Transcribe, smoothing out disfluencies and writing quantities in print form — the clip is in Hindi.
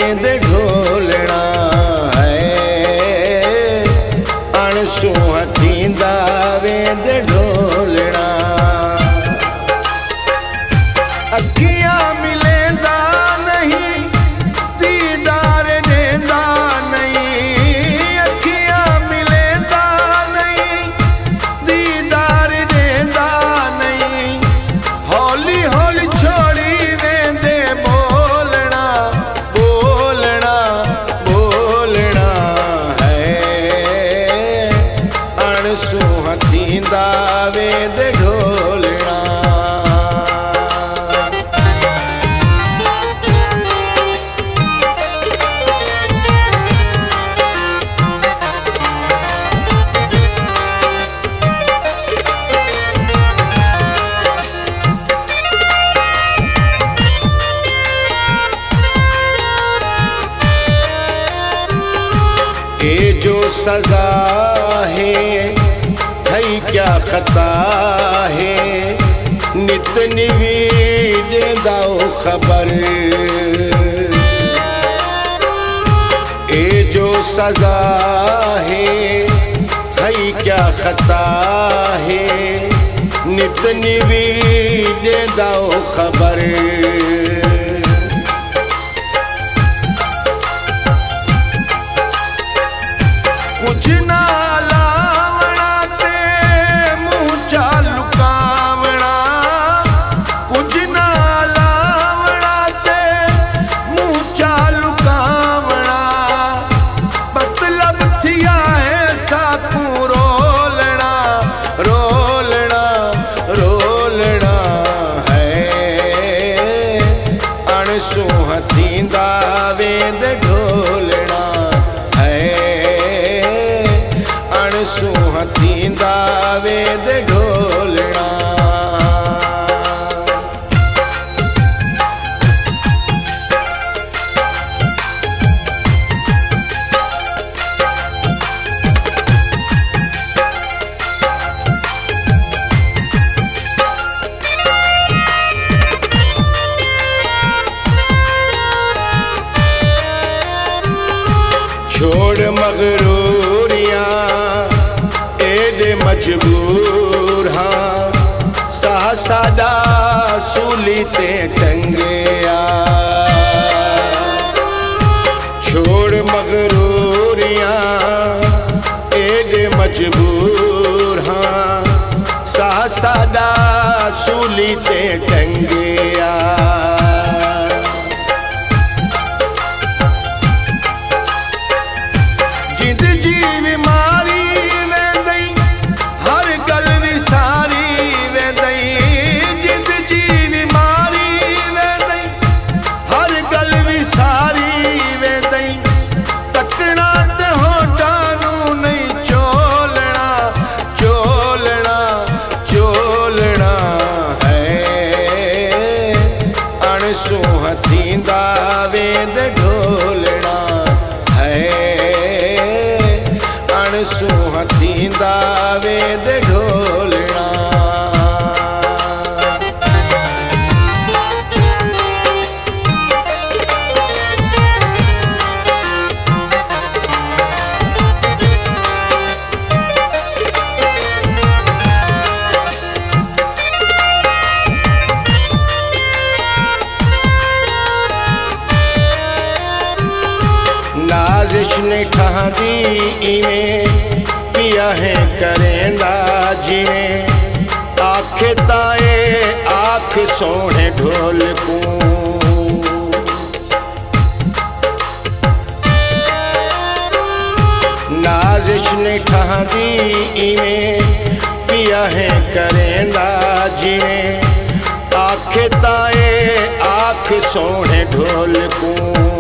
वेंद ढोलना है अणसू हथींदा वेंद ढोलना। अखियां मिलेंदा नहीं दीदार देंदा नहीं, अखियां मिलेंदा नहीं दीदार देंदा नहीं। हौली हौली छोड़ी वेंदे बोलना बोलना बोलना है अणसू हथींदा वेंद ढोलना। ये जो सजा है थई क्या खता है, नित निवीद दाओ खबर। ये जो सजा है थई क्या खता है, नित निवीद दाओ खबर। कुछ ना लावना ते मुँह चालू कावना, कुछ ना लावना ते मुँह चालू कावना। मतलब थिया है साकू रोलना रोलना रोलना है अणसू हथींदा वेंद ढोलना अणसू हथींदा वेंद ढोलना। छोड़ मगरूरियां एडे मजबूर हाँ, सादा सूली ते टंगया। छोड़ मगरूरियां एडे मजबूर हाँ, सादा सूली ते टंगया। जिंद जी बीमारी वेंदई हर गल विसारी वेंदई, जिंद जी बीमारी वेंदई हर गल विसारी वेंदई। तकना ते होठां नूं नहीं चोलना चोलना चोलना है अणसू हथींदा वेंद ढोलना है अणसू हथींदा वेंद ढोलना। नाज़िश ने ठहांदी इवें पिया है करेंदा जिवें, आखे ताए आख सोने ढोल को। नाज़िश ने ठहांदी इवें पिया है करेंदा जिवें, आखे ताए आख सोने ढोल को।